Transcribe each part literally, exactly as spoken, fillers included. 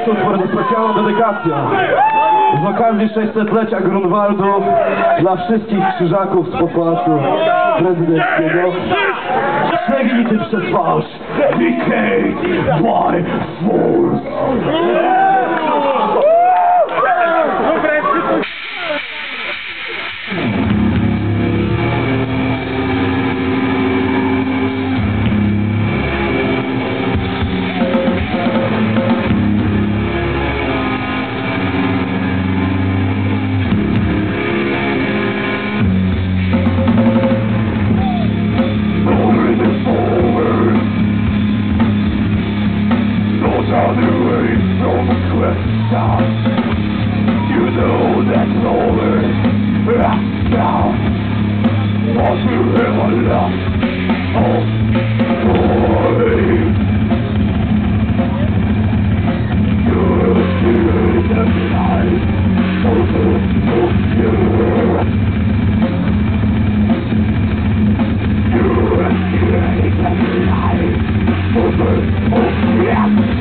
super, to specjalna dedykacja. Z okazji sześćsetlecia Grunwaldów dla wszystkich krzyżaków z pokładu prezydenckiego. Przegnity przez fałsz, decayed by force. You know that's over. Now, what you ever lost, oh boy, you're still the light over you. You're still the light over you.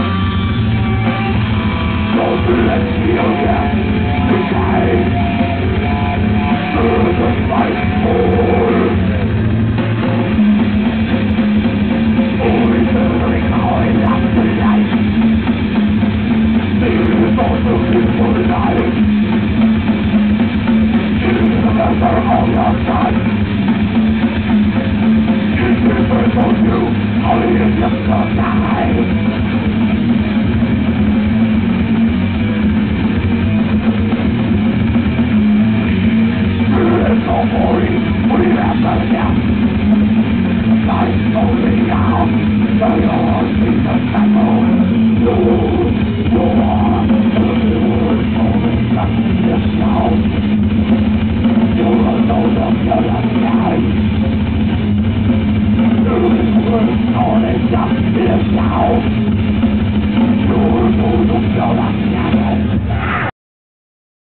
Let's